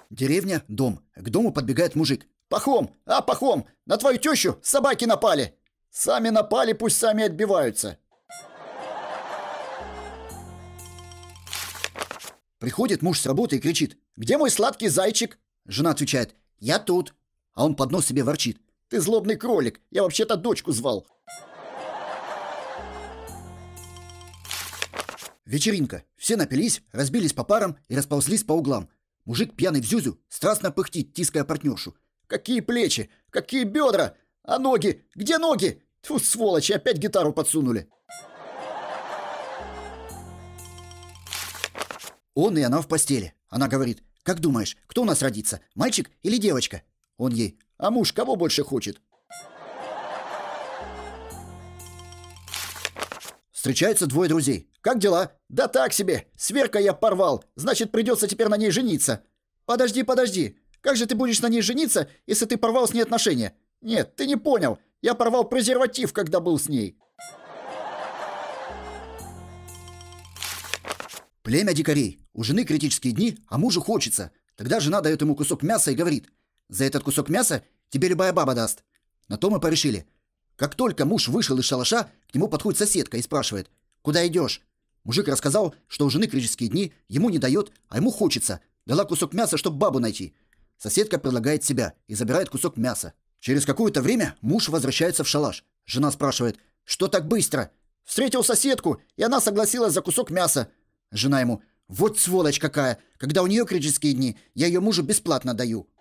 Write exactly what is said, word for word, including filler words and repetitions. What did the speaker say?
Деревня, дом. К дому подбегает мужик. «Пахом! А, Пахом! На твою тещу собаки напали!» «Сами напали, пусть сами отбиваются!» Приходит муж с работы и кричит: «Где мой сладкий зайчик?» Жена отвечает: «Я тут». А он под нос себе ворчит: «Ты злобный кролик, я вообще-то дочку звал». Вечеринка. Все напились, разбились по парам и расползлись по углам. Мужик пьяный в зюзю страстно пыхтит, тиская партнершу. «Какие плечи! Какие бедра! А ноги? Где ноги? Тьфу, сволочи, опять гитару подсунули!» Он и она в постели. Она говорит: «Как думаешь, кто у нас родится, мальчик или девочка?» Он ей: «А муж кого больше хочет?» Встречаются двое друзей. «Как дела?» «Да так себе. С Веркой я порвал. Значит, придется теперь на ней жениться». «Подожди, подожди. Как же ты будешь на ней жениться, если ты порвал с ней отношения?» «Нет, ты не понял. Я порвал презерватив, когда был с ней». Племя дикарей. У жены критические дни, а мужу хочется. Тогда жена дает ему кусок мяса и говорит: «За этот кусок мяса тебе любая баба даст». На то мы порешили. Как только муж вышел из шалаша, к нему подходит соседка и спрашивает: «Куда идешь?» Мужик рассказал, что у жены критические дни, ему не дает, а ему хочется. Дала кусок мяса, чтобы бабу найти. Соседка предлагает себя и забирает кусок мяса. Через какое-то время муж возвращается в шалаш. Жена спрашивает: «Что так быстро?» «Встретил соседку, и она согласилась за кусок мяса». Жена ему: «Вот сволочь какая! Когда у нее критические дни, я ее мужу бесплатно даю».